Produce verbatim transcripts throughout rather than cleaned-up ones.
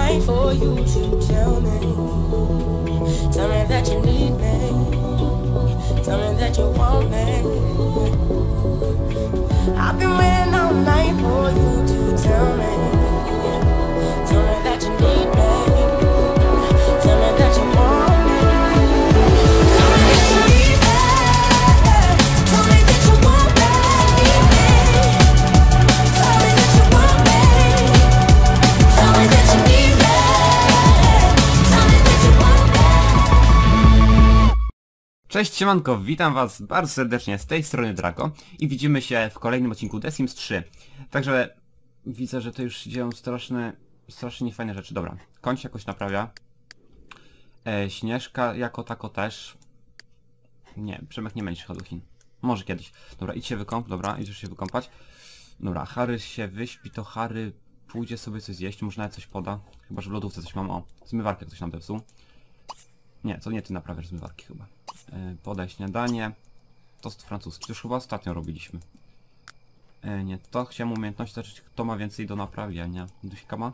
night for you to tell me. Tell me that you need me. Tell me that you want me. I've been waiting all night for you to tell me. Tell me that you need me. Tell me that you want me. Tell me that you need me. Tell me that you want me. Tell me that you want me. Tell me that you need me. Tell me that you want me. Cześć, siemanko, witam was bardzo serdecznie z tej strony Draco i widzimy się w kolejnym odcinku The Sims trzy. Także widzę, że to już dzieją straszne, strasznie niefajne rzeczy. Dobra, koń się jakoś naprawia. E, Śnieżka jako tako też. Nie, Przemek nie będzie jechał do Chin. Może kiedyś. Dobra, idź się wykąp, dobra, idziesz się wykąpać. Dobra, Harry się wyśpi, to Harry pójdzie sobie coś zjeść, może nawet coś poda. Chyba, że w lodówce coś mam. O, zmywarkę ktoś nam zepsuł. Nie, to nie ty naprawiasz zmywarki chyba. Yy, podaj śniadanie. Tost francuski. To już chyba ostatnio robiliśmy. Yy, nie, to chciałem umiejętności zobaczyć, kto ma więcej do naprawiania. Duśka ma?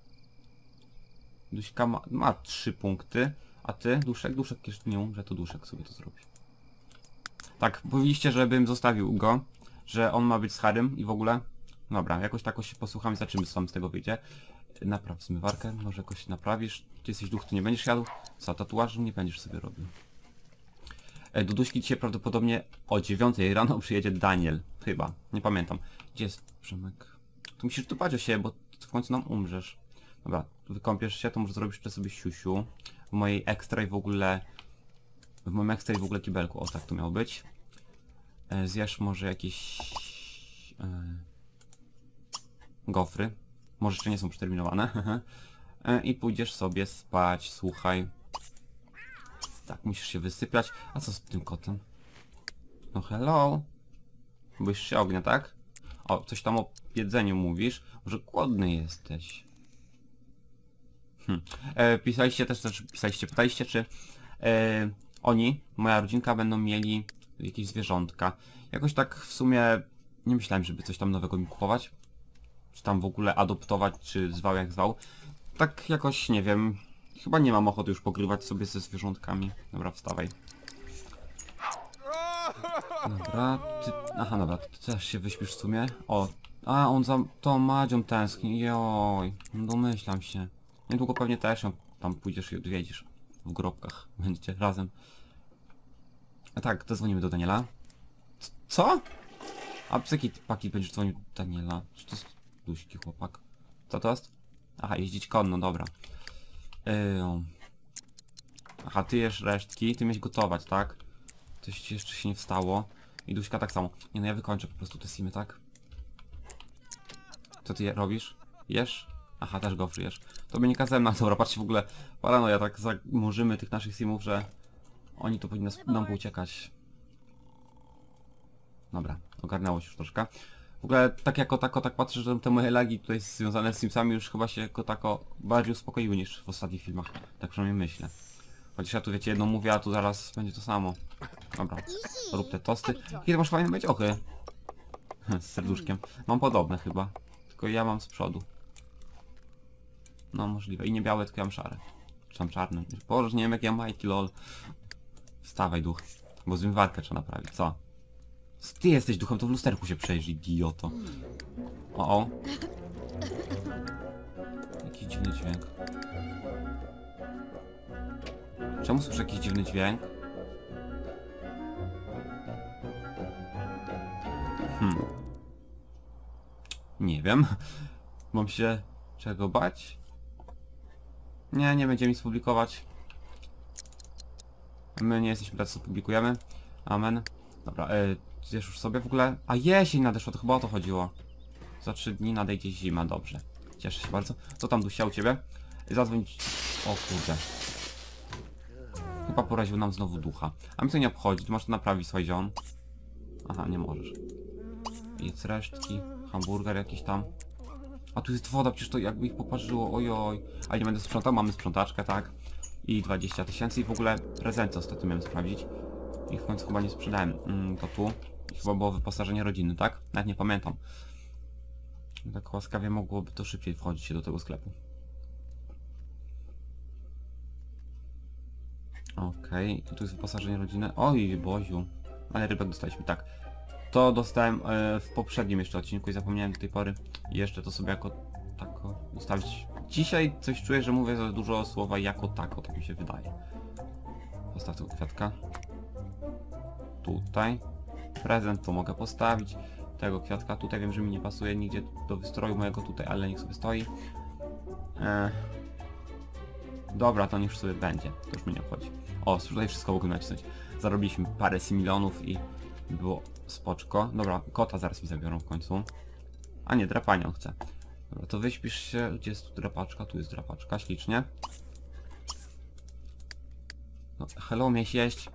Duśka ma, ma trzy punkty. A ty? Duszek? Duszek jeszcze nie umrze, to Duszek sobie to zrobi. Tak, powiedzieliście, żebym zostawił go. Że on ma być z Harrym i w ogóle. Dobra, jakoś tak się posłucham i zobaczymy, co tam z tego wyjdzie. Napraw zmywarkę, może jakoś naprawisz. Ty jesteś duch, to nie będziesz jadł. Co, tatuażu nie będziesz sobie robił. E, do Duśki dzisiaj prawdopodobnie o dziewiątej rano przyjedzie Daniel. Chyba, nie pamiętam. Gdzie jest Przemek? Tu musisz dbać o siebie, bo w końcu nam umrzesz. Dobra, wykąpiesz się, to może zrobisz jeszcze sobie siusiu. W mojej ekstra i w ogóle... W moim ekstra i w ogóle kibelku. O, tak to miało być. E, zjesz może jakieś... E, gofry. Może jeszcze nie są przeterminowane. I pójdziesz sobie spać, słuchaj. Tak, musisz się wysypiać. A co z tym kotem? No hello. Boisz się ognia, tak? O, coś tam o jedzeniu mówisz. Może głodny jesteś. Hm. E, pisaliście też, znaczy pisaliście, pytaliście, czy e, oni, moja rodzinka, będą mieli jakieś zwierzątka. Jakoś tak w sumie nie myślałem, żeby coś tam nowego mi kupować. Czy tam w ogóle adoptować, czy zwał jak zwał. Tak jakoś, nie wiem, chyba nie mam ochoty już pogrywać sobie ze zwierzątkami. Dobra, wstawaj. Dobra, ty... Aha, dobra, ty też się wyśpisz w sumie. O, a on za tą Madzią tęskni, joj, domyślam się. Niedługo pewnie też ją tam pójdziesz i odwiedzisz. W grobkach, będziecie razem. A tak, to dzwonimy do Daniela. C co? A z jakiej paki będziesz dzwonił do Daniela? Czy to jest Duśki chłopak? Co to jest? Aha, jeździć konno, dobra. Yy... Aha, ty jesz resztki, ty miałeś gotować, tak? Coś ci jeszcze się nie wstało. I Duśka tak samo. Nie no, ja wykończę po prostu te simy, tak? Co ty je robisz? Jesz? Aha, też gofry jesz. To by nie kazałem nam, dobra, patrzcie w ogóle. Paranoja, tak zamurzymy tych naszych simów, że oni to powinni nam pouciekać. Dobra, ogarnęło się już troszkę. W ogóle tak jako tako, tak patrzę, że te moje lagi tutaj związane z Simsami już chyba się jako tako bardziej uspokoiły niż w ostatnich filmach. Tak przynajmniej myślę. Chociaż ja tu wiecie, jedno mówię, a tu zaraz będzie to samo. Dobra, rób te tosty. Kiedy masz fajne być ochy? Z serduszkiem. Mam podobne chyba. Tylko ja mam z przodu. No możliwe. I nie białe, tylko ja mam szare. Czy tam czarne. Boże, nie wiem jak ja majki, lol. Wstawaj duch. Bo zmywarkę trzeba naprawić, co? Ty jesteś duchem, to w lusterku się przejrzyj, idioto. O, o. Jakiś dziwny dźwięk. Czemu słyszę jakiś dziwny dźwięk? Hmm. Nie wiem. Mam się czego bać? Nie, nie będziemy nic publikować. My nie jesteśmy tacy, co publikujemy. Amen. Dobra, yy, zjesz już sobie w ogóle? A jesień nadeszła, to chyba o to chodziło. Za trzy dni nadejdzie zima, dobrze. Cieszę się bardzo. Co tam Dusia u ciebie? Zadzwonić... O kurde. Chyba poraził nam znowu ducha. A mnie to nie obchodzi, ty masz to naprawić, swój ziom. Aha, nie możesz. Jedz resztki, hamburger jakiś tam. A tu jest woda, przecież to jakby ich poparzyło, ojoj. Ale nie będę sprzątał, mamy sprzątaczkę, tak? I dwadzieścia tysięcy i w ogóle prezenty ostatnio miałem sprawdzić. I w końcu chyba nie sprzedałem. Mm, to tu. I chyba było wyposażenie rodziny, tak? Nawet nie pamiętam. Tak łaskawie mogłoby to szybciej wchodzić się do tego sklepu. Okej, okay. Tu jest wyposażenie rodziny. Oj, Boziu. Ale rybek dostaliśmy, tak. To dostałem e, w poprzednim jeszcze odcinku i zapomniałem do tej pory. I jeszcze to sobie jako tako ustawić. Dzisiaj coś czuję, że mówię za dużo słowa jako tako, tak mi się wydaje. Postaw tego kwiatka. Tutaj. Prezent to mogę postawić. Tego kwiatka tutaj wiem, że mi nie pasuje nigdzie do wystroju mojego tutaj, ale niech sobie stoi. E... Dobra, to niech sobie będzie. To już mnie nie obchodzi. O, tutaj wszystko mogę nacisnąć. Zarobiliśmy parę milionów i było spoczko. Dobra, kota zaraz mi zabiorą w końcu. A nie, drapanią chcę. Dobra, to wyśpisz się. Gdzie jest tu drapaczka? Tu jest drapaczka, ślicznie. No, hello, miałeś jeść.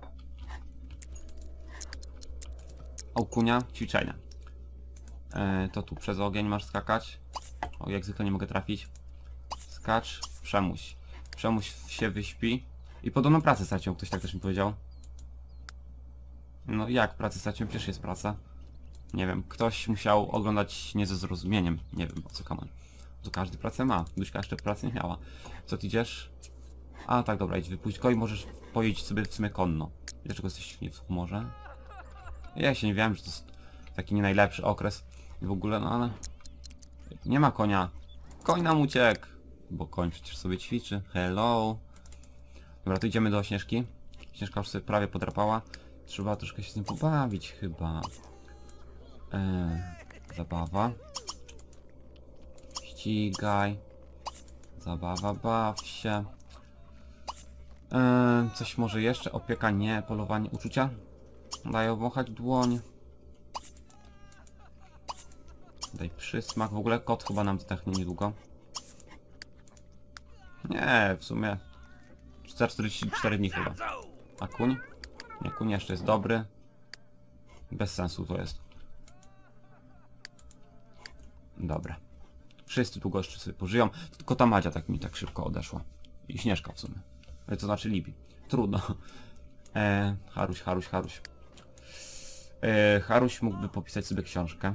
Okunia, ćwiczenia. E, to tu przez ogień masz skakać. O, jak zwykle nie mogę trafić. Skacz, przemuś. Przemuś się wyśpi. I podobno pracę stracił, ktoś tak też mi powiedział. No jak pracę stracił? Przecież jest praca. Nie wiem, ktoś musiał oglądać nie ze zrozumieniem. Nie wiem, o co kaman. To każdy pracę ma. Duśka jeszcze pracy nie miała. Co ty idziesz? A tak, dobra, idź wypuść go i możesz pojeździć sobie w sumie konno. Dlaczego jesteś nie w humorze? Ja się nie wiem, że to jest taki nie najlepszy okres. I w ogóle, no ale... Nie ma konia. Koń nam uciekł. Bo koń przecież sobie ćwiczy. Hello. Dobra, to idziemy do Śnieżki. Śnieżka już sobie prawie podrapała. Trzeba troszkę się z nim pobawić chyba. Eee, zabawa. Ścigaj. Zabawa, baw się. Eee, coś może jeszcze? Opieka nie. Polowanie uczucia. Daj obwąchać dłoń. Daj przysmak. W ogóle kot chyba nam zdechnie niedługo. Nie, w sumie czterysta czterdzieści cztery dni chyba. A kuń? Nie, kuń jeszcze jest dobry. Bez sensu to jest. Dobra. Wszyscy długo jeszcze sobie pożyją. Tylko ta Madzia tak mi tak szybko odeszła. I Śnieżka w sumie. Ale to znaczy Libi. Trudno. E, Haruś, Haruś, Haruś. E, Haruś mógłby popisać sobie książkę.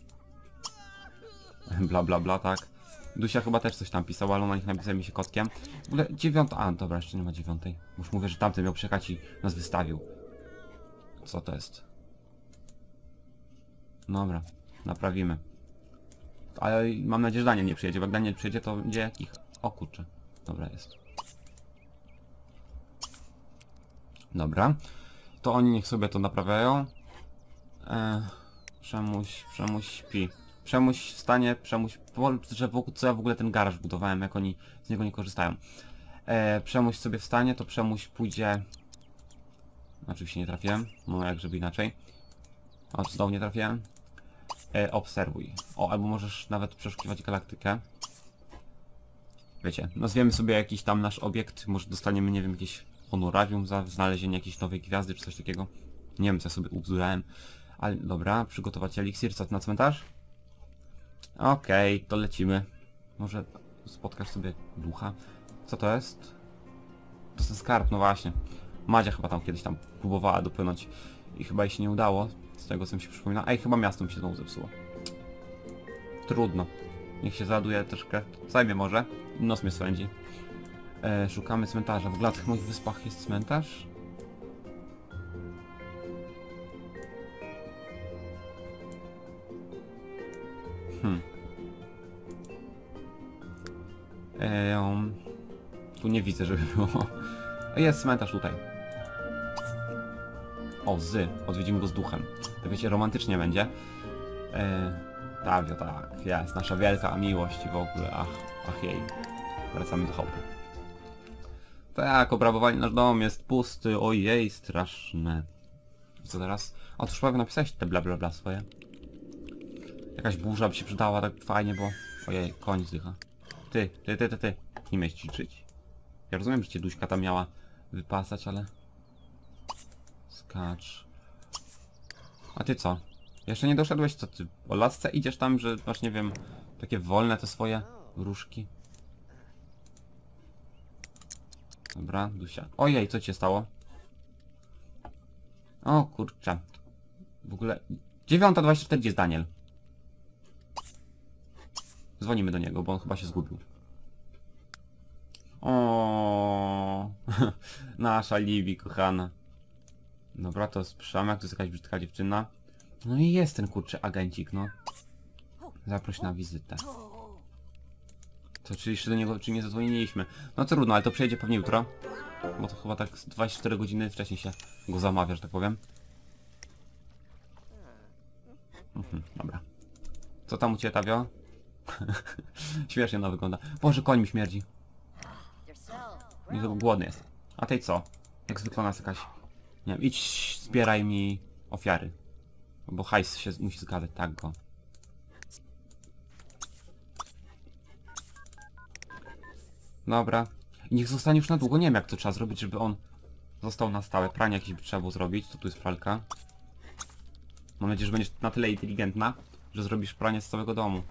Bla bla bla, tak. Dusia chyba też coś tam pisała, ale ona niech napisała mi się kotkiem. W ogóle dziewiąta... A, dobra, jeszcze nie ma dziewiątej. Już mówię, że tamten miał przyjechać i nas wystawił. Co to jest? Dobra, naprawimy. Ale mam nadzieję, że Daniel nie przyjedzie, bo jak Daniel przyjedzie, to będzie jakich... O kurczę. Dobra, jest. Dobra. To oni niech sobie to naprawiają. Eee, Przemuś, Przemuś śpi. Przemuś wstanie, Przemuś... Że wokół co ja w ogóle ten garaż budowałem, jak oni z niego nie korzystają. E, Przemuś sobie wstanie, to Przemuś pójdzie... Oczywiście nie trafiłem, no jak żeby inaczej. O, znowu nie trafiłem. E, obserwuj. O, albo możesz nawet przeszukiwać galaktykę. Wiecie, nazwiemy sobie jakiś tam nasz obiekt, może dostaniemy, nie wiem, jakieś honorarium za znalezienie jakiejś nowej gwiazdy, czy coś takiego. Nie wiem, co ja sobie ubzdurałem. Ale dobra, przygotować eliksir, co na cmentarz? Okej, okay, to lecimy. Może spotkasz sobie ducha. Co to jest? To jest ten skarb, no właśnie. Madzia chyba tam kiedyś tam próbowała dopłynąć i chyba jej się nie udało. Z tego co mi się przypomina. A i chyba miasto mi się znowu zepsuło. Trudno. Niech się załaduje troszkę. Zajmie może. Nos mnie swędzi. E, szukamy cmentarza. W ogóle na tych moich wyspach jest cmentarz? Hmm. E, um, tu nie widzę, żeby było. Jest cmentarz tutaj. O, z. Odwiedzimy go z duchem. To wiecie, romantycznie będzie. E, Tawio, tak. Jest. Nasza wielka miłość w ogóle. Ach, ach jej. Wracamy do chałupy. Tak, obrabowali nasz dom, jest pusty. Ojej, straszne. I co teraz? O, to już prawie napisałeś te bla bla bla swoje. Jakaś burza by się przydała tak fajnie, bo... Ojej, koń zdycha. Ty, ty, ty, ty, ty. Nie miałeś ćwiczyć. Ja rozumiem, że cię Duśka tam miała wypasać, ale... Skacz. A ty co? Jeszcze nie doszedłeś, co ty? O lasce idziesz tam, że masz, nie wiem, takie wolne te swoje różki? Dobra, Dusia. Ojej, co ci się stało? O kurczę. W ogóle... dziewiąta dwadzieścia cztery, gdzie jest Daniel? Dzwonimy do niego, bo on chyba się zgubił. O, Nasza Livi, kochana. Dobra, to jest Przemek, to jest jakaś brzydka dziewczyna. No i jest ten kurczę agencik, no. Zaproś na wizytę. To czyli jeszcze do niego czy nie zadzwoniliśmy. No trudno, ale to przyjedzie pewnie jutro. Bo to chyba tak dwadzieścia cztery godziny wcześniej się go zamawia, że tak powiem. Mhm, dobra. Co tam u ciebie, Tawio? Śmiesznie ona wygląda. Boże, koń mi śmierdzi. Nie, to głodny jest. A tej co? Jak zwykle nas jakaś... Nie wiem, idź zbieraj mi ofiary. Bo hajs się musi zgadzać, tak go. Dobra. I niech zostanie już na długo. Nie wiem jak to trzeba zrobić, żeby on został na stałe. Pranie jakieś by trzeba było zrobić. To tu jest pralka. Mam nadzieję, że będziesz na tyle inteligentna, że zrobisz pranie z całego domu.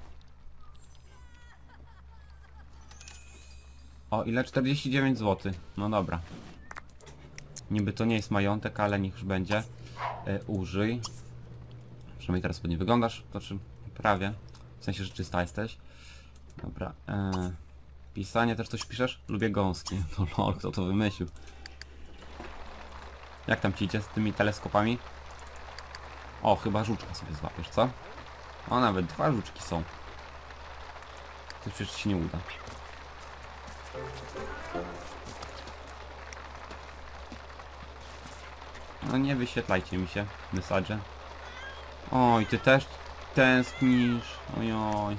O, ile? czterdzieści dziewięć złotych. No dobra. Niby to nie jest majątek, ale niech już będzie. E, użyj. Przynajmniej teraz ładnie wyglądasz. To czym? Prawie. W sensie, że czysta jesteś. Dobra. E, pisanie też coś piszesz? Lubię gąski. No lol, kto to wymyślił? Jak tam ci idzie z tymi teleskopami? O, chyba żuczka sobie złapiesz, co? O, nawet dwa żuczki są. To przecież ci nie uda. No nie wyświetlajcie mi się, mesaże. Oj, ty też tęsknisz. Ojoj.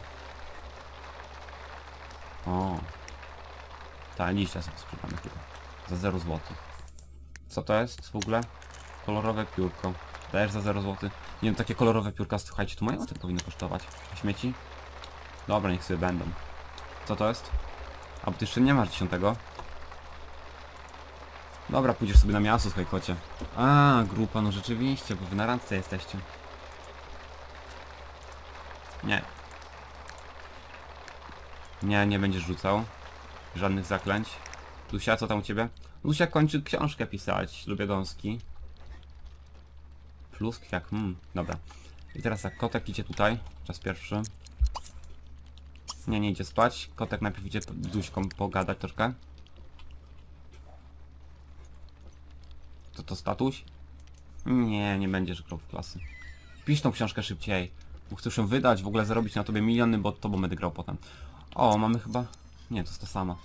O. Ta liścia sobie sprzedamy chyba. Za zero złotych. Co to jest w ogóle? Kolorowe piórko. Też za zero złotych. Nie wiem, takie kolorowe piórka, słuchajcie, tu mają, to powinno kosztować. Śmieci? Dobra, niech sobie będą. Co to jest? A bo ty jeszcze nie masz dziesiątego. Dobra, pójdziesz sobie na miasto, słuchaj kocie. A, grupa, no rzeczywiście, bo wy na randce jesteście. Nie. Nie, nie będziesz rzucał. Żadnych zaklęć. Lucia, co tam u ciebie? Lucia kończy książkę pisać. Lubię gąski. Plus kwiak, hmm, dobra. I teraz tak, kotek idzie tutaj. Czas pierwszy. Nie, nie idzie spać. Kotek najpierw idzie z Duśką pogadać troszkę. To to statuś? Nie, nie będziesz grał w klasy. Pisz tą książkę szybciej. Bo chcesz ją wydać, w ogóle zarobić na tobie miliony, bo tobą będę grał potem. O, mamy chyba... Nie, to jest to samo.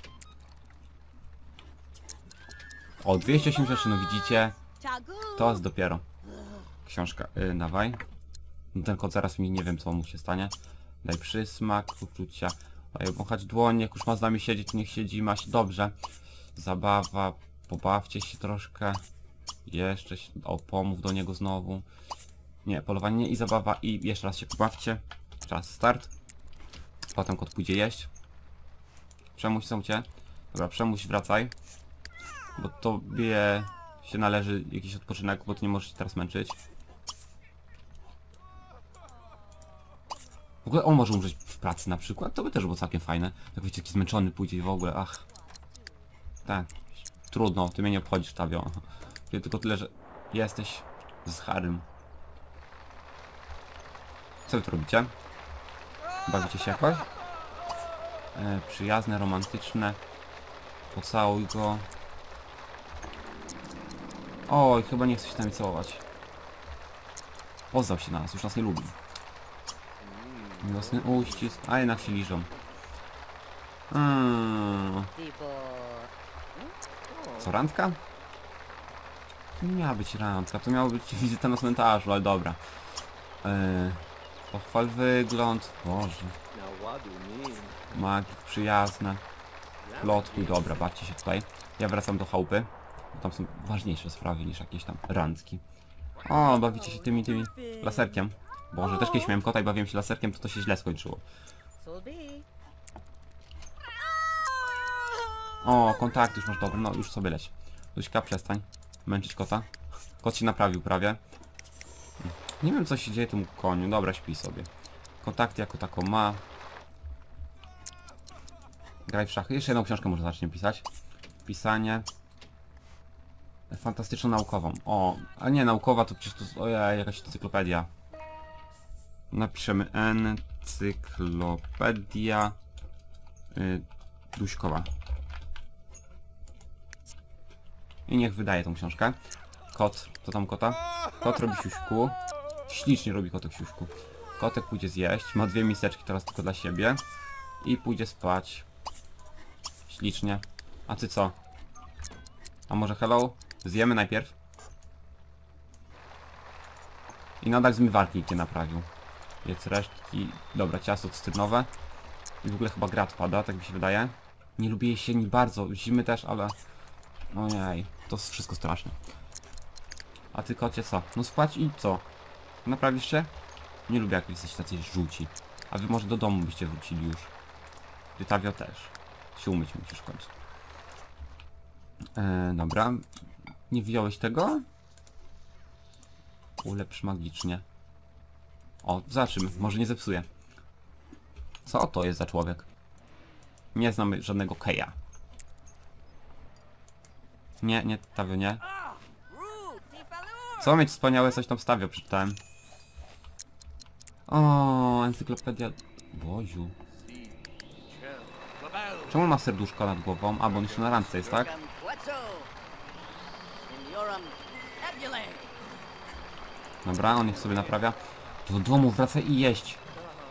O, dwieście osiemdziesiąt trzy, no widzicie? To jest dopiero książka. Yy, dawaj. Ten kot zaraz mi nie wiem, co mu się stanie. Daj przysmak, uczucia. Daj obąchać dłoń, jak już ma z nami siedzieć, niech siedzi, ma się dobrze. Zabawa, pobawcie się troszkę. Jeszcze się... O, pomów do niego znowu. Nie, polowanie nie i zabawa i jeszcze raz się pobawcie. Czas start. Potem kot pójdzie jeść. Przemuś, są cię. Dobra, Przemuś, wracaj. Bo tobie się należy jakiś odpoczynek, bo ty nie możesz się teraz męczyć. W ogóle on może umrzeć w pracy na przykład, to by też było całkiem fajne. Jak wiecie, taki zmęczony pójdzie i w ogóle, ach. Tak, trudno, ty mnie nie obchodzisz, Tawio. Wie tylko tyle, że jesteś z Harrym. Co wy tu robicie? Bawicie się jakoś? E, przyjazne, romantyczne. Pocałuj go. Oj, chyba nie chce się z nami całować. Poznał się na nas, już nas nie lubi. Miłosny uścisk, a jednak się liżą. Hmm. Co, randka? To nie miała być randka, to miała być wizyta na cmentarzu, ale dobra. Yy, pochwal wygląd, Boże. Magik, przyjazne. Plotkuj, dobra, bawcie się tutaj. Ja wracam do chałupy. Bo tam są ważniejsze sprawy niż jakieś tam randki. O, bawicie się tymi, tymi laserkiem. Boże, też kiedyś miałem kota i bawiłem się laserkiem, to to się źle skończyło. O, kontakt już masz dobry, no już sobie leć. Luśka, przestań męczyć kota. Kot się naprawił prawie. Nie wiem, co się dzieje temu koniu, dobra, śpi sobie. Kontakt jako taką ma. Graj w szachy. Jeszcze jedną książkę może zacznie pisać. Pisanie. Fantastyczno-naukową. O, a nie, naukowa to przecież to jest, ojej, jakaś encyklopedia. Napiszemy encyklopedia yy, Duśkowa. I niech wydaje tą książkę. Kot, co tam kota? Kot robi siuśku. Ślicznie robi kotek siuśku. Kotek pójdzie zjeść, ma dwie miseczki teraz tylko dla siebie. I pójdzie spać. Ślicznie. A ty co? A może hello? Zjemy najpierw? I nadal zmywarki nie naprawił. Jedz resztki. Dobra, ciasto cytrynowe. I w ogóle chyba grat pada, tak mi się wydaje. Nie lubię jesieni bardzo, zimy też, ale... Ojej, to jest wszystko straszne. A ty kocie co? No spać i co? Naprawisz się? Nie lubię jak jesteście tacy żółci. A wy może do domu byście wrócili już. Ty Tawio też. Się umyć musisz w końcu. Eee, dobra. Nie wyjąłeś tego? Ulepsz magicznie. O, zobaczymy. Może nie zepsuję. Co to jest za człowiek? Nie znam żadnego Keja. Nie, nie, Tawio, nie. Co mieć wspaniałe coś tam Tawio, przeczytałem. O, encyklopedia... Boziu. Czemu ma serduszko nad głową? A, bo on jeszcze na randce jest, tak? Dobra, on niech sobie naprawia. Do domu wraca i jeść.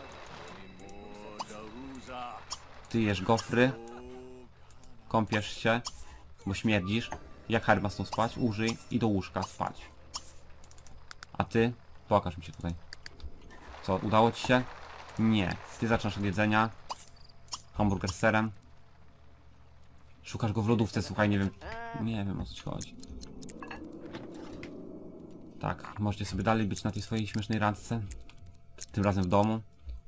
Ty jesz gofry. Kąpiesz się, bo śmierdzisz. Jak Harry ma stąd spać? Użyj i do łóżka spać. A ty? Pokaż mi się tutaj. Co, udało ci się? Nie. Ty zaczynasz od jedzenia. Hamburger z serem. Szukasz go w lodówce, słuchaj, nie wiem. Nie wiem, o co ci chodzi. Tak, możecie sobie dalej być na tej swojej śmiesznej randce. Tym razem w domu.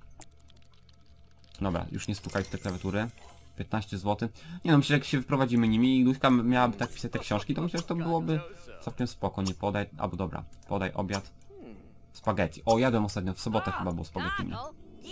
Dobra, już nie spukaj w te klawiatury. piętnaście złotych. Nie no, myślę, że jak się wyprowadzimy nimi i Duśka miałaby tak pisać te książki, to myślę, że to byłoby całkiem spoko. Nie podaj, albo dobra, podaj obiad. Spaghetti. O, jadłem ostatnio, w sobotę chyba było spaghetti, nie?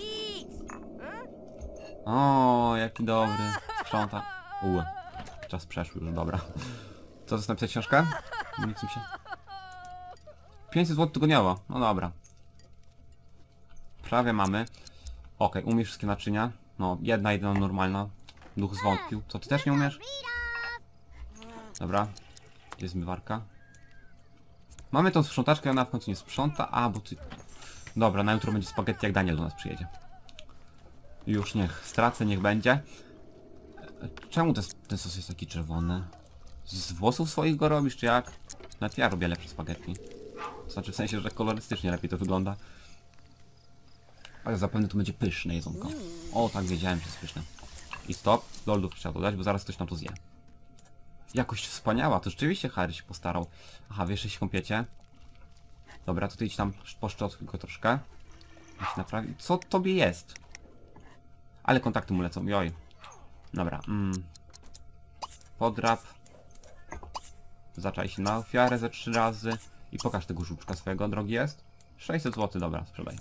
O, jaki dobry. Sprząta. U, czas przeszły już, dobra. Co, to jest napisać książkę? Nic mi się... pięćset złotych tygodniowo, no dobra. Prawie mamy. Okej, okay, umiesz wszystkie naczynia. No, jedna, jedna normalna. Duch zwątpił. Co, ty też nie umiesz? Dobra. Gdzie jest zmywarka? Mamy tą sprzątaczkę, ona w końcu nie sprząta. A, bo ty... Dobra, na jutro będzie spaghetti, jak Daniel do nas przyjedzie. Już niech stracę, niech będzie. Czemu ten, ten sos jest taki czerwony? Z włosów swoich go robisz, czy jak? Nawet ja robię lepsze spaghetti. To znaczy w sensie, że kolorystycznie lepiej to wygląda. Ale zapewne to będzie pyszne jedzonko. O, tak wiedziałem, że jest pyszne. I stop. Loldów trzeba dodać, bo zaraz ktoś nam to zje. Jakość wspaniała, to rzeczywiście Harry się postarał. Aha, wiesz, że się kąpiecie. Dobra, to ty idź tam poszczot tylko troszkę. Musi naprawić. Co tobie jest? Ale kontakty mu lecą, joj. Dobra, mm. Podrap. Zaczaj się na ofiarę ze trzy razy. I pokaż tego żuczka swojego, drogi jest. sześćset złotych, dobra, sprzedaj.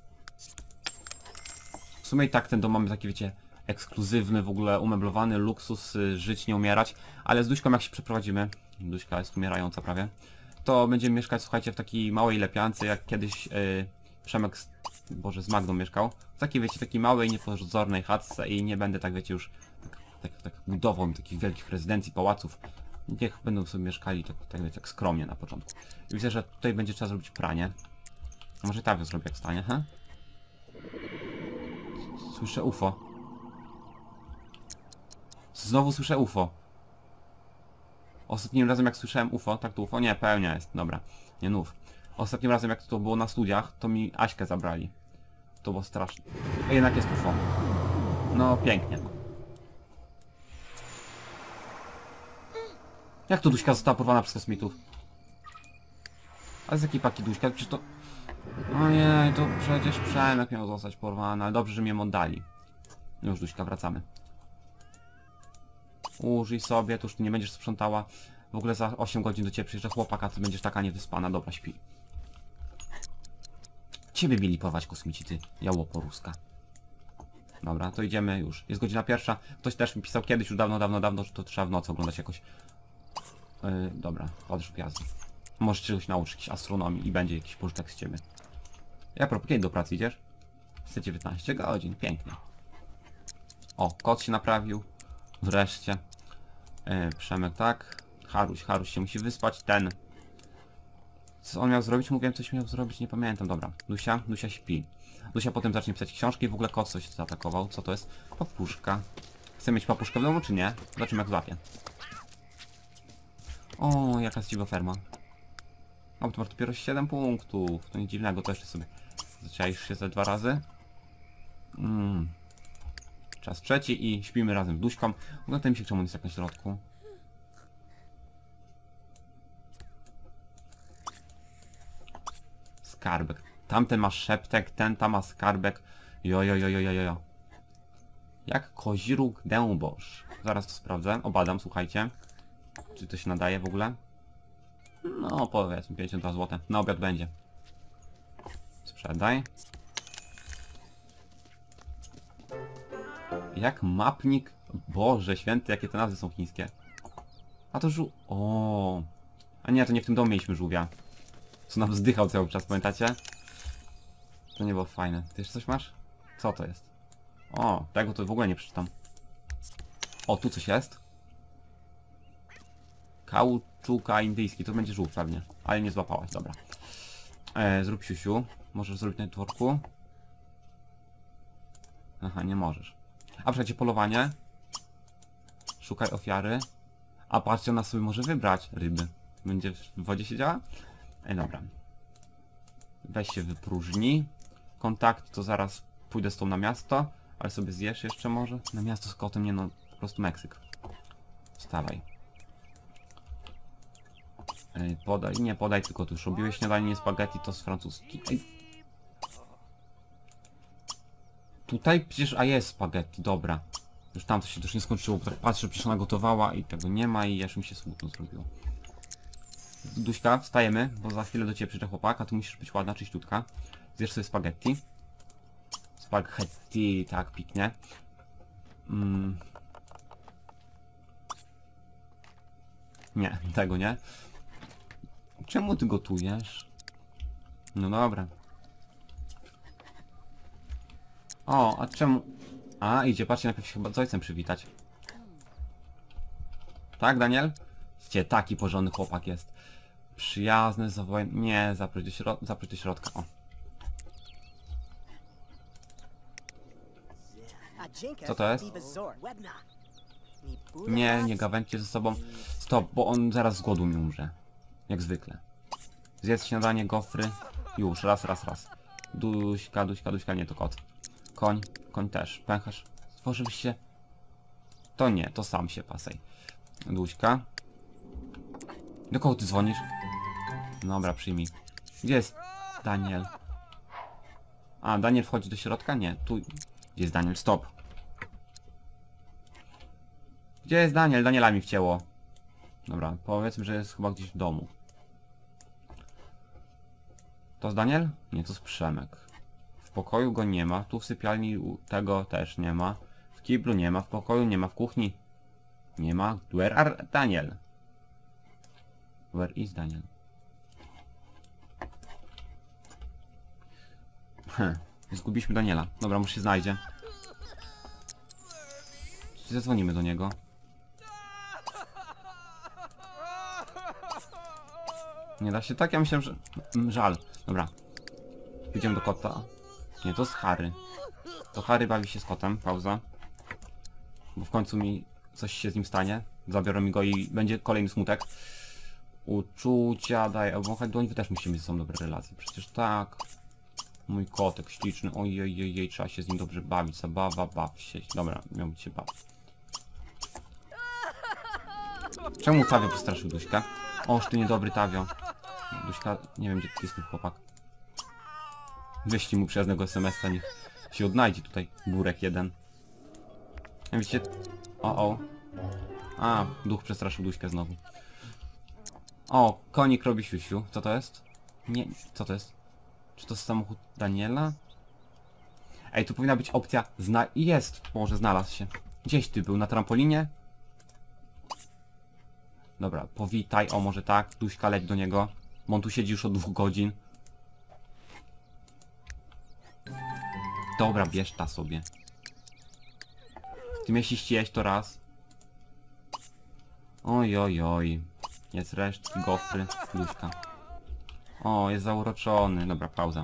W sumie i tak ten dom mamy taki, wiecie, ekskluzywny, w ogóle umeblowany, luksus, y, żyć, nie umierać. Ale z Duśką jak się przeprowadzimy, Duśka jest umierająca prawie, to będziemy mieszkać, słuchajcie, w takiej małej lepiance, jak kiedyś y, Przemek z, Boże, z Magdą mieszkał. W takiej, wiecie, takiej małej, niepozornej chatce i nie będę tak, wiecie, już tak, tak, tak budową takich wielkich rezydencji, pałaców. Niech będą sobie mieszkali tak, tak, wiecie, tak skromnie na początku. I widzę, że tutaj będzie trzeba zrobić pranie. A może Tawio zrobi jak wstanie, he? Słyszę U F O. Znowu słyszę U F O. Ostatnim razem jak słyszałem U F O, tak to U F O? Nie, pełnia jest, dobra. Nie nów. Ostatnim razem jak to było na studiach, to mi Aśkę zabrali. To było straszne. A jednak jest U F O. No, pięknie. Jak to Duśka została porwana przez kosmitów? A z jakiej paki Duśka? Przecież to... Ojej, to przecież Przemek miał zostać porwany, ale dobrze, że mnie oddali. Już Duśka, wracamy. Użyj sobie, to już ty nie będziesz sprzątała. W ogóle za osiem godzin do ciebie przyjeżdża chłopak, a ty będziesz taka niewyspana. Dobra, śpi. Ciebie mieli porwać kosmici, ty jałopo ruska. Dobra, to idziemy już. Jest godzina pierwsza. Ktoś też mi pisał kiedyś, już dawno, dawno, dawno, że to trzeba w nocy oglądać jakoś. Yy, dobra, podróż gwiazdy. Możesz czegoś nauczyć, jakiejś astronomii i będzie jakiś pożytek z ciebie. Ja propos, kiedy do pracy idziesz? sto dziewiętnaście godzin, pięknie. O, kot się naprawił. Wreszcie. Yy, Przemek, tak. Haruś, Haruś się musi wyspać, ten. Co on miał zrobić? Mówiłem, coś miał zrobić, nie pamiętam, dobra. Dusia, Dusia śpi. Dusia potem zacznie pisać książki i w ogóle kot coś zaatakował. Co to jest? Papuszka. Chcę mieć papuszkę w domu, czy nie? Zobaczymy, jak złapię. O, jaka jest dziwa ferma. O, to masz dopiero siedem punktów. To nic dziwnego, to jeszcze sobie zaczaisz się ze dwa razy. Mm. Czas trzeci i śpimy razem z Duśką. Oglądaj mi się, czemu on jest tak na środku. Skarbek. Tamten ma szeptek, ten tam ma skarbek. Jojojojojojo. Jak koziróg dębosz. Zaraz to sprawdzę. Obadam, słuchajcie. Czy to się nadaje w ogóle? No powiedzmy pięćdziesiąt dwa złote. Na obiad będzie. Sprzedaj. Jak mapnik. Boże święty, jakie te nazwy są chińskie. A to żół... O. A nie, to nie w tym domu mieliśmy żółwia. Co nam wzdychał cały czas, pamiętacie? To nie było fajne. Ty jeszcze coś masz? Co to jest? O, tego to w ogóle nie przeczytam. O, tu coś jest. Kauczuka indyjski, to będzie żółw pewnie. Ale nie złapałaś, dobra. E, zrób siusiu. Możesz zrobić na networku? Aha, nie możesz. A przecież polowanie. Szukaj ofiary. A patrzcie, ona sobie może wybrać ryby. Będzie w wodzie siedziała? Ej, dobra. Weź się wypróżni. Kontakt to zaraz pójdę z tą na miasto. Ale sobie zjesz jeszcze może? Na miasto z kotem, nie no, po prostu Meksyk. Wstawaj. Ej, podaj, nie podaj, tylko tu już robiłeś śniadanie, nie spaghetti, to z francuski. Ej. Tutaj przecież, a jest spaghetti, dobra. Już tam to się też nie skończyło, bo tak patrzę, przecież ona gotowała i tego nie ma i aż mi się smutno zrobiło. Duśka, wstajemy, bo za chwilę do ciebie przyjdzie chłopak, a tu musisz być ładna, czyściutka. Zjesz sobie spaghetti. Spaghetti, tak, piknie. Mm. Nie, tego nie. Czemu ty gotujesz? No dobra. O, a czemu... A, idzie, patrzcie, najpierw się chyba z ojcem przywitać. Tak, Daniel? Cie, taki porządny chłopak jest. Przyjazny, zawojny... Nie, zaproś do, środ... zaproś do środka, o. Co to jest? Nie, nie gawędźcie ze sobą. Stop, bo on zaraz z głodu mi umrze. Jak zwykle. Zjedz śniadanie, gofry. Już, raz, raz, raz. Duśka, Duśka, Duśka, nie, to kot. Koń, koń też. Pęcherz. Stworzyłeś się... To nie, to sam się pasej. Duśka. Do kogo ty dzwonisz? Dobra, przyjmij. Gdzie jest Daniel? A, Daniel wchodzi do środka? Nie, tu... Gdzie jest Daniel? Stop. Gdzie jest Daniel? Daniela mi wcięło. Dobra, powiedzmy, że jest chyba gdzieś w domu. To jest Daniel? Nie, to jest Przemek. W pokoju go nie ma. Tu w sypialni tego też nie ma. W kiblu nie ma. W pokoju nie ma. W kuchni nie ma. Where are Daniel? Where is Daniel? Hm, zgubiliśmy Daniela. Dobra, może się znajdzie. Zadzwonimy do niego. Nie da się tak? Ja myślałem, że... Żal. Dobra. Idziemy do kota. Nie, to jest Harry. To Harry bawi się z kotem. Pauza. Bo w końcu mi coś się z nim stanie. Zabiorą mi go i będzie kolejny smutek. Uczucia, daj obąchać dłoń. Wy też musimy mieć ze sobą dobre relacje. Przecież tak. Mój kotek śliczny. Ojej, trzeba się z nim dobrze bawić. Zabawa, baw się. Dobra, miał być się bawić. Czemu Tawio przestraszył Duśkę? Oż ty niedobry Tawio. Duśka, nie wiem gdzie jest ten chłopak. Wyślij mu przyjaznego es em es a, niech się odnajdzie tutaj. Burek jeden. Ja widzicie... O, o. A, duch przestraszył Duśkę znowu. O, konik robi siusiu. Co to jest? Nie, co to jest? Czy to jest samochód Daniela? Ej, tu powinna być opcja zna... Jest! Może znalazł się. Gdzieś ty był, na trampolinie? Dobra, powitaj, o może tak, Duśka leć do niego. Bo on tu siedzi już od dwóch godzin. Dobra, bierz ta sobie. Ty miałeś iść jeść to raz. Oj, oj, oj. Jest resztki, gofry, Duśka. O, jest zauroczony. Dobra, pauza.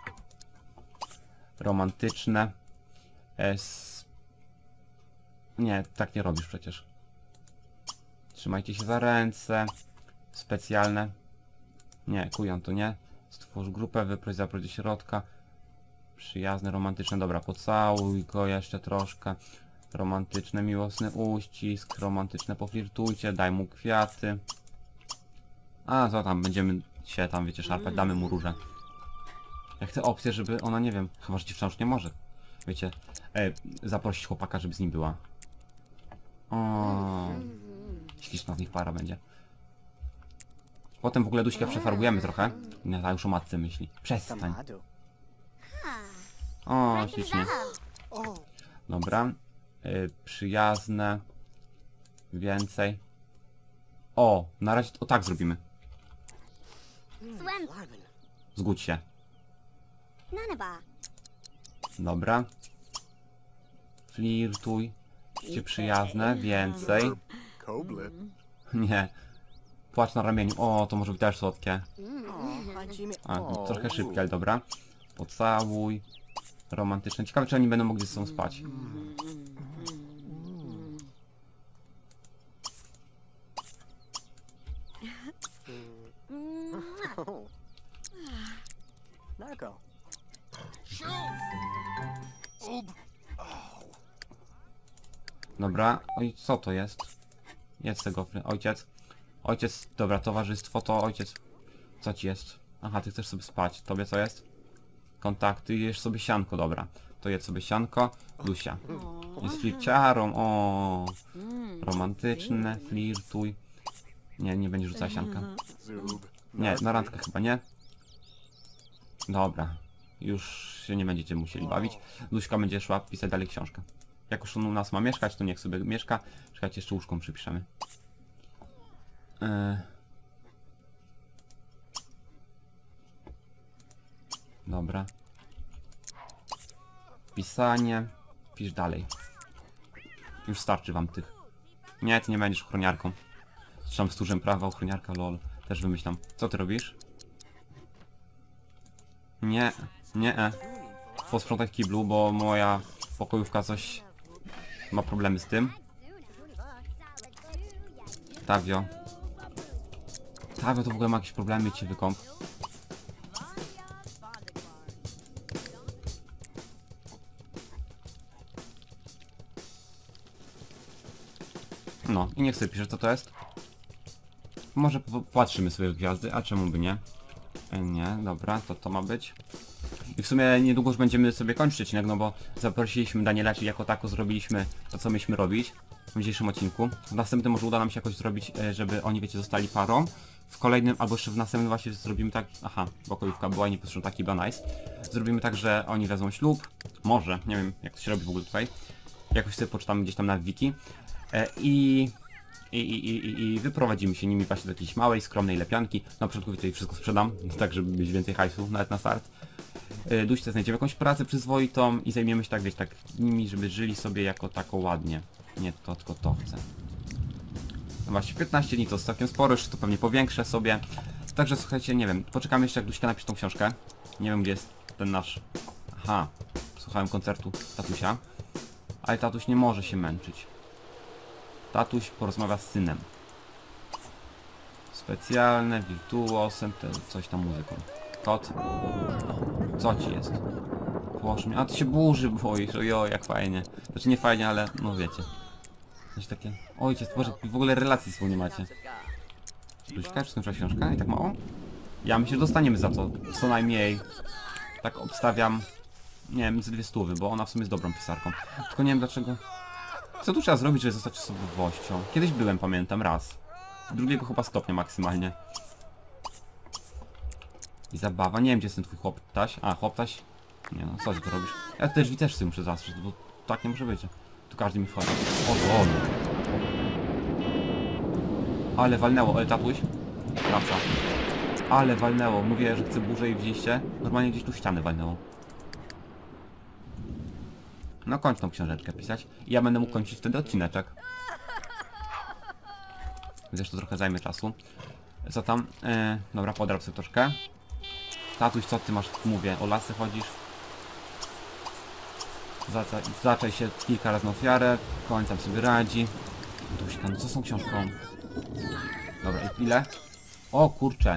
Romantyczne. S... Nie, tak nie robisz przecież. Trzymajcie się za ręce. Specjalne. Nie, kujon to nie. Stwórz grupę, wyproś, zaproś do środka. Przyjazne, romantyczne. Dobra, pocałuj go jeszcze troszkę. Romantyczne, miłosny uścisk. Romantyczne, poflirtujcie. Daj mu kwiaty. A, co tam, będziemy się tam, wiecie, szarpać. Damy mu różę. Ja chcę opcję, żeby ona, nie wiem, chyba, że dziewczyna już nie może. Wiecie, e, zaprosić chłopaka, żeby z nim była. O, śliczna z nich para będzie. Potem w ogóle Duśkę przefarbujemy trochę. Nie, ta już o matce myśli. Przestań. O, ślicznie. Dobra. Y, przyjazne. Więcej. O, na razie o tak zrobimy. Zgódź się. Dobra. Flirtuj. Bądźcie przyjazne. Więcej. Nie. Płacz na ramieniu. O, to może być też słodkie. A, trochę szybkie, ale dobra. Pocałuj. Romantyczne. Ciekawe, czy oni będą mogli ze sobą spać. Dobra. Oj, co to jest? Jest tego. Ojciec. Ojciec, dobra, towarzystwo to ojciec. Co ci jest? Aha, ty chcesz sobie spać. Tobie co jest? Kontakty, jesz sobie sianko, dobra. To jedz sobie sianko. Dusia. Jest flirciarą, o. Romantyczne, flirtuj. Nie, nie będzie rzucała sianka. Nie, na randkę chyba nie. Dobra. Już się nie będziecie musieli bawić. Duśka będzie szła pisać dalej książkę. Jak już on u nas ma mieszkać, to niech sobie mieszka. Czekajcie, jeszcze łóżką przypiszemy. Yy. Dobra. Pisanie. Pisz dalej. Już starczy wam tych. Nie, ty nie będziesz ochroniarką. Trzymam z tużem prawa, ochroniarka, lol. Też wymyślam. Co ty robisz? Nie, nie. E. Posprzątaj w kiblu, bo moja pokojówka coś ma problemy z tym. Tawio. Tawio to w ogóle ma jakieś problemy, cię wykąp. No i niech sobie pisze, co to jest. Może popatrzymy sobie w gwiazdy, a czemu by nie? Nie, dobra, to to ma być. I w sumie niedługo już będziemy sobie kończyć odcinek, no bo zaprosiliśmy Daniela, czyli jako tako zrobiliśmy to, co myśmy robić w dzisiejszym odcinku. W następnym może uda nam się jakoś zrobić, żeby oni, wiecie, zostali parą. W kolejnym, albo jeszcze w następnym właśnie zrobimy tak... Aha, pokojówka była i nie posłuchał, taki była nice. Zrobimy tak, że oni wezmą ślub. Może, nie wiem jak to się robi w ogóle tutaj. Jakoś sobie poczytamy gdzieś tam na wiki. I... I, i, i, I wyprowadzimy się nimi właśnie do jakiejś małej, skromnej lepianki. Na początku tutaj wszystko sprzedam, tak żeby mieć więcej hajsu, nawet na start. Yy, Duśce znajdziemy jakąś pracę przyzwoitą i zajmiemy się tak, wiecie, tak nimi, żeby żyli sobie jako tako ładnie. Nie to, tylko to chcę. No właśnie, piętnaście dni to jest całkiem sporo, jeszcze to pewnie powiększę sobie. Także słuchajcie, nie wiem, poczekamy jeszcze jak Duśka napisze tą książkę. Nie wiem, gdzie jest ten nasz... Aha, słuchałem koncertu tatusia. Ale tatuś nie może się męczyć. Tatuś porozmawia z synem. Specjalne, wirtuosem, to coś tam muzyką. Kot. Co ci jest? Proszę mnie. A ty się burzy boisz, ojo, jak fajnie. Znaczy nie fajnie, ale no wiecie. Coś takie... Ojciec, Boże, w ogóle relacji z sobą nie macie. Duśka, czy skończyła książka? I tak mało? Ja myślę, że dostaniemy za to co najmniej. Tak obstawiam... Nie wiem, z dwie stówy, bo ona w sumie jest dobrą pisarką. Tylko nie wiem dlaczego... Co tu trzeba zrobić, żeby zostać osobowością? Kiedyś byłem, pamiętam, raz. Drugiego chyba stopnia maksymalnie. I zabawa. Nie wiem, gdzie jest ten twój chłoptaś. A, chłoptaś? Nie no, co ty to robisz? Ja te drzwi też sobie muszę zastrzyć, bo tak nie może być. Tu każdy mi wchodzi. O, to on. Ale walnęło, ale tatuś. Praca. Ale walnęło. Mówię, że chcę burzę i widzieliście? Normalnie gdzieś tu ściany walnęło. No kończ tą książeczkę pisać i ja będę mógł kończyć wtedy odcineczek. Więc jeszcze trochę zajmie czasu. Co tam? E, dobra, podrap sobie troszkę. Tatuś, co ty masz? Mówię, o lasy chodzisz. Zaca zaczaj się kilka razy na ofiarę. Koń tam sobie radzi. Duśka, no co z tą książką? Dobra, i ile? O kurczę.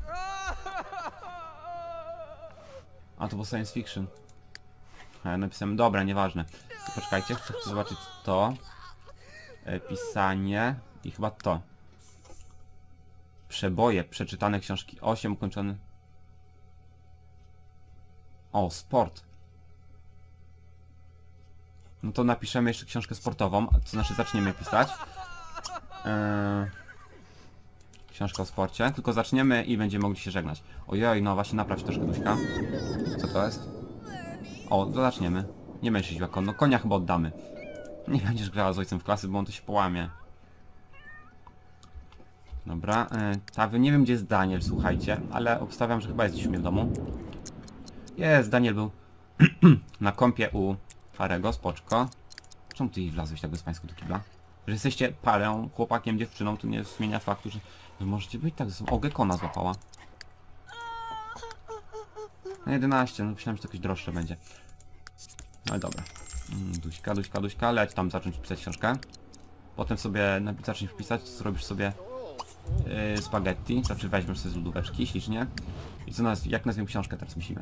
A to było science fiction. A ja napisałem, dobra, nieważne. Poczekajcie, chcę, chcę zobaczyć to. E, pisanie. I chyba to. Przeboje, przeczytane książki. osiem ukończone. O, sport. No to napiszemy jeszcze książkę sportową, to znaczy zaczniemy pisać. Eee, książkę o sporcie, tylko zaczniemy i będziemy mogli się żegnać. Ojoj, no właśnie naprawć troszkę Duśka. Co to jest? O, to zaczniemy. Nie będziesz jeździła konno, konia chyba oddamy. Nie będziesz grała z ojcem w klasy, bo on to się połamie. Dobra, eee, tak, nie wiem gdzie jest Daniel, słuchajcie, ale obstawiam, że chyba jest gdzieś u mnie w domu. Jest, Daniel był na kąpie u Harego, spoczko. Czemu ty wlazłeś tak bezpańsko do kibla? Że jesteście parą, chłopakiem, dziewczyną, to nie zmienia faktu, że, że możecie być tak ze sobą. O, Gekona złapała. No jedenaście, no myślałem, że to jakieś droższe będzie. No ale dobra. Mm, Duśka, Duśka, Duśka, leć tam zacząć pisać książkę. Potem sobie zaczniesz pisać, zrobisz sobie yy, spaghetti, znaczy weźmiesz sobie z lodóweczki, ślicznie. I co nas, jak nazwiemy książkę teraz musimy?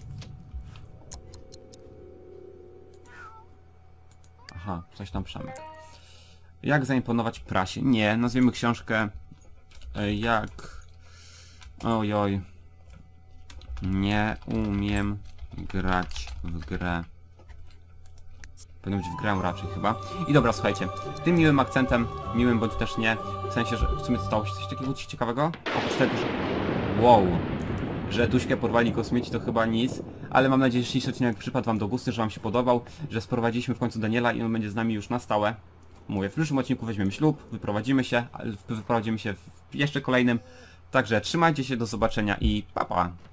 Aha, coś tam Przemek. Jak zaimponować prasie? Nie, nazwiemy książkę e, jak... Ojoj. Nie umiem grać w grę. Powinno być w grę raczej chyba. I dobra, słuchajcie. Tym miłym akcentem, miłym bądź też nie, w sensie, że w sumie stało się coś takiego ciekawego? Oprócz tego, że... Wow. Że Duśkę porwali kosmici to chyba nic, ale mam nadzieję, że dzisiejszy odcinek przypadł wam do gustu, że wam się podobał, że sprowadziliśmy w końcu Daniela i on będzie z nami już na stałe. Mówię, w przyszłym odcinku weźmiemy ślub, wyprowadzimy się, wyprowadzimy się w jeszcze kolejnym. Także trzymajcie się, do zobaczenia i pa pa!